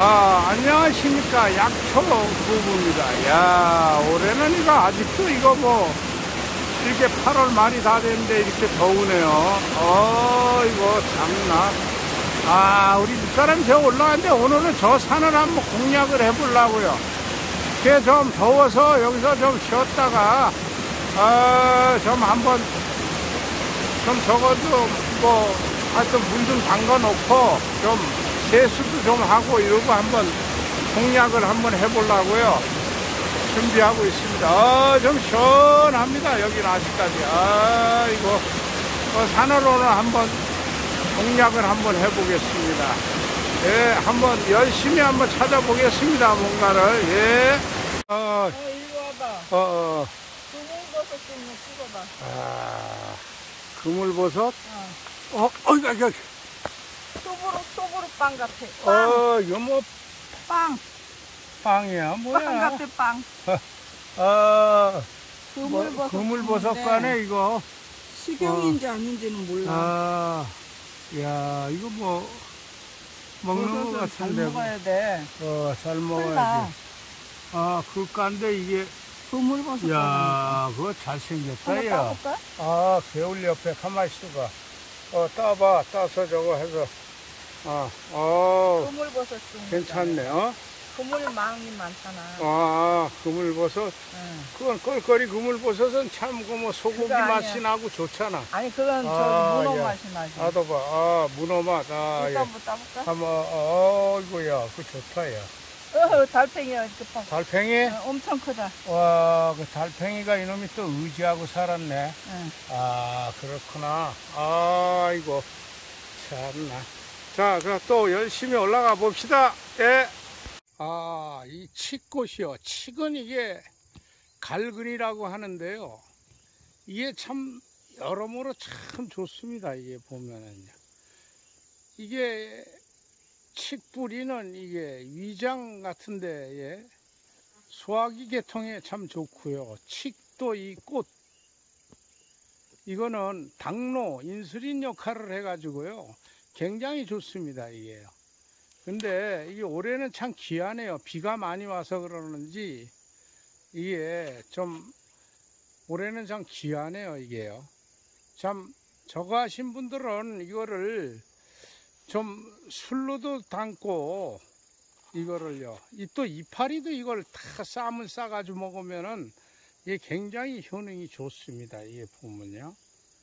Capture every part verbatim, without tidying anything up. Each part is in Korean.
아, 안녕하십니까. 약초 부부입니다. 야, 올해는 이거 아직도 이거 뭐, 이렇게 팔월 말이 다 됐는데 이렇게 더우네요. 어, 이거 참나. 아, 우리 집사람 저 올라왔는데 오늘은 저 산을 한번 공략을 해보려고요. 그게 좀 더워서 여기서 좀 쉬었다가, 아, 좀 한번, 좀 적어도 뭐, 하여튼 물 좀 담가 놓고, 좀, 세수도 좀 하고 이러고 한번 공략을 한번 해보려고요. 준비하고 있습니다. 아, 좀 시원합니다. 여기는 아직까지. 아, 이거, 어, 산으로는 한번 공략을 한번 해보겠습니다. 예, 한번 열심히 한번 찾아보겠습니다. 뭔가를. 예. 어, 어, 이리 와봐. 어, 어. 그물버섯 좀 찍어봐. 아, 그물버섯? 어. 어, 어, 이거, 이거. 소보로, 소보로 빵 같아. 빵. 어, 이거 뭐, 빵. 빵이야, 뭐야? 빵 같아, 빵. 아, 그물버섯. 뭐, 그물버섯과네, 이거. 식용인지 아닌지는 몰라. 아, 야, 이거 뭐, 먹는 것 버섯은 같은데. 잘 먹어야 돼. 어, 잘 콜라. 먹어야지. 아, 그까인데 이게, 그물버섯. 야, 그거 잘생겼다, 하나 야. 따볼까? 아, 개울 옆에 가만히 있어봐. 어, 따봐. 따서 저거 해서. 어, 어, 그물버섯 좀. 괜찮네, 어? 그물망이 많잖아. 아, 그물버섯. 응. 그건 껄껄이 그물버섯은 참, 그 뭐, 소고기 그거 아니야. 맛이 나고 좋잖아. 아니, 그건 아, 저 문어 야. 맛이 나지. 나도 봐. 아, 문어 맛. 아, 이거 예. 한번 따볼까? 한번, 어, 이거야. 그 좋다, 야. 어, 달팽이야, 이렇게 봐. 달팽이? 어, 엄청 크다. 와, 그 달팽이가 이놈이 또 의지하고 살았네. 응. 아, 그렇구나. 아이고, 참나. 자, 그럼 또 열심히 올라가 봅시다. 예. 아, 이 칡꽃이요. 칡은 이게 갈근이라고 하는데요. 이게 참, 여러모로 참 좋습니다. 이게 보면은요. 이게, 칡 뿌리는 이게 위장 같은데, 예. 소화기 계통에 참 좋고요. 칡도 이 꽃, 이거는 당로, 인슐린 역할을 해가지고요. 굉장히 좋습니다, 이게요. 근데 이게 올해는 참 귀하네요. 비가 많이 와서 그러는지, 이게 좀, 올해는 참 귀하네요, 이게요. 참, 저거 하신 분들은 이거를 좀 술로도 담고, 이거를요. 이 또 이파리도 이걸 다 쌈을 싸가지고 먹으면은 이게 굉장히 효능이 좋습니다. 이게 보면요.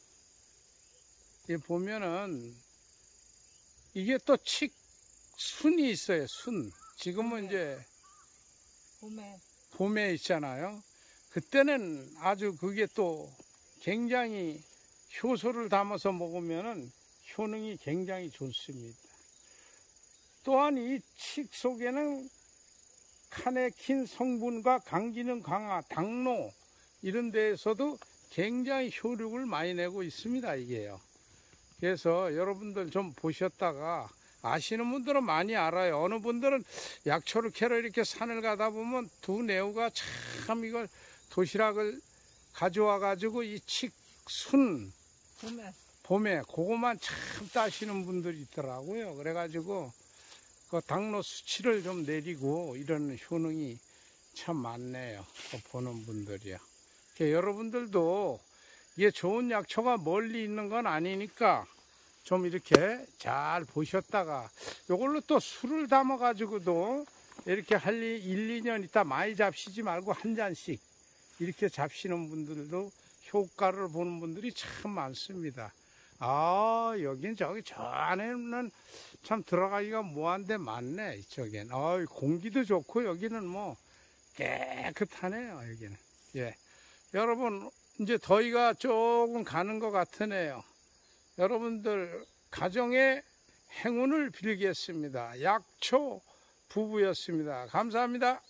이게 보면은 이게 또 칡 순이 있어요. 순. 지금은 이제 봄에. 봄에 있잖아요. 그때는 아주 그게 또 굉장히 효소를 담아서 먹으면은 효능이 굉장히 좋습니다. 또한 이 칡 속에는 카네킨 성분과 강기능 강화, 당로 이런 데에서도 굉장히 효력을 많이 내고 있습니다. 이게요. 그래서 여러분들 좀 보셨다가 아시는 분들은 많이 알아요. 어느 분들은 약초를 캐러 이렇게 산을 가다 보면 두 내우가 참 이걸 도시락을 가져와 가지고 이 칡 순 봄에. 봄에 그것만 참 따시는 분들이 있더라고요. 그래가지고 그 당로 수치를 좀 내리고 이런 효능이 참 많네요. 보는 분들이요. 여러분들도 이게 좋은 약초가 멀리 있는 건 아니니까 좀 이렇게 잘 보셨다가 이걸로 또 술을 담아 가지고도 이렇게 할 일, 이 년 있다 많이 잡시지 말고 한 잔씩 이렇게 잡시는 분들도 효과를 보는 분들이 참 많습니다. 아, 여긴 저기 저 안에는 참 들어가기가 뭐한데 많네, 이쪽엔. 아, 공기도 좋고 여기는 뭐 깨끗하네요, 여기는. 예. 여러분, 이제 더위가 조금 가는 것 같으네요. 여러분들 가정의 행운을 빌겠습니다. 약초 부부였습니다. 감사합니다.